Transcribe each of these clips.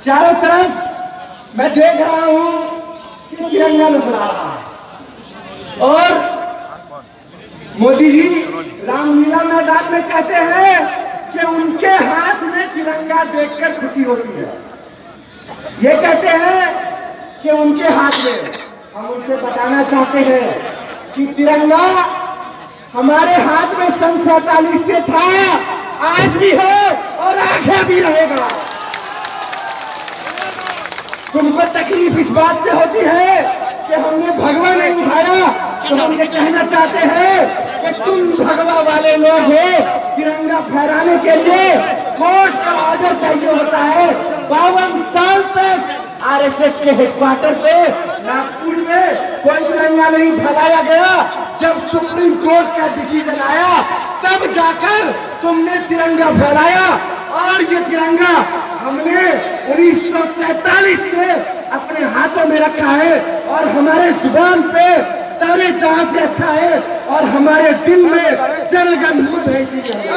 चारों तरफ मैं देख रहा हूं कि तिरंगा नजर आ रहा है और मोदी जी रामलीला मैदान में कहते हैं कि उनके हाथ में तिरंगा देखकर खुशी होती है। ये कहते हैं कि उनके हाथ में, हम उनसे बताना चाहते हैं कि तिरंगा हमारे हाथ में सन 47 से था, आज भी है और आगे भी रहेगा। तुमको तकलीफ इस बात से होती है कि हमने भगवा नहीं उठाया, तो हम ये कहना चाहते हैं कि तुम भगवा वाले लोग हो। तिरंगा फहराने के लिए कोर्ट का ऑर्डर चाहिए होता है। 52 साल तक आरएसएस के हेडक्वार्टर पे नागपुर में कोई तिरंगा नहीं फहराया गया। जब सुप्रीम कोर्ट का डिसीजन आया तब जाकर तुमने तिरंगा फहराया और ये तिरंगा हमने 1947 से अपने हाथों में रखा है और हमारे जुबान पे सारे जहां से अच्छा है और हमारे दिल में जनगण मन है।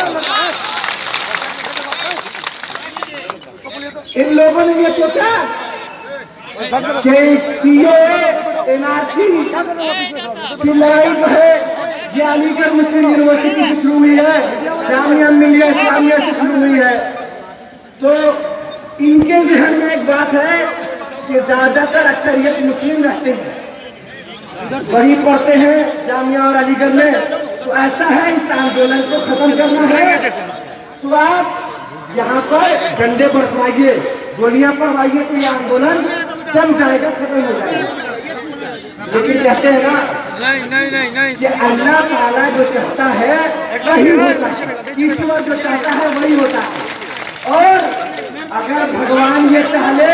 इन लोगों ने ये सोचा कि सीएए एनआरसी की लड़ाई जो है ये अलीगढ़ मुस्लिम यूनिवर्सिटी से शुरू हुई है, जामिया मिलिया इस्लामिया से शुरू हुई है। तो इनके जहन में एक बात है कि ज्यादातर अक्सरियत मुस्लिम रहते हैं, वही पढ़ते हैं जामिया और अलीगढ़ में। तो ऐसा है, इस आंदोलन को खत्म करना है तो आप यहाँ पर डंडे बरसवाइए, गोलियां पड़वाइए, तो ये आंदोलन जम जाएगा, खत्म हो जाएगा। लेकिन कहते हैं ना नहीं कि अल्लाह ताला जो चाहता है वही होता है, ईश्वर जो चाहता है वही होता है। और अगर भगवान ये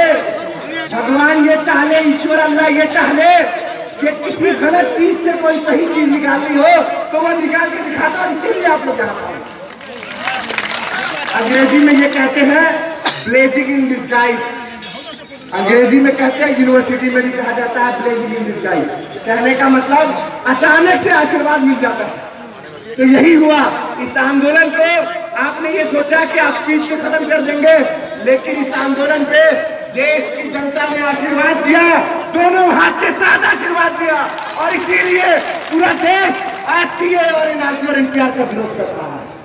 चाहले, ईश्वर अल्लाह ये चाहले कि किसी गलत चीज से कोई सही चीज निकालनी हो तो वो निकाल के दिखाता है। इसीलिए आप लोग यहाँ पर अंग्रेजी में ये कहते हैं ब्लेसिंग इन डिस्गाइज। अंग्रेजी में कहते हैं, यूनिवर्सिटी में भी कहा जाता है ब्लेसिंग इन डिस्गाइज। कहने का मतलब अचानक से आशीर्वाद मिल जाता है। तो यही हुआ इस आंदोलन पे। आपने ये सोचा कि आप चीज को खत्म कर देंगे, लेकिन इस आंदोलन पे देश की जनता ने आशीर्वाद दिया, दोनों हाथ के साथ आशीर्वाद दिया और इसीलिए पूरा देश आज सीएए और एनआरसी और एनपीआर का विरोध कर रहा है।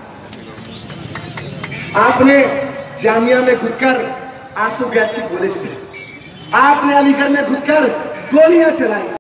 आपने जामिया में घुसकर आंसू गैस की गोली, आपने अलीगढ़ में घुसकर गोलियां चलाई।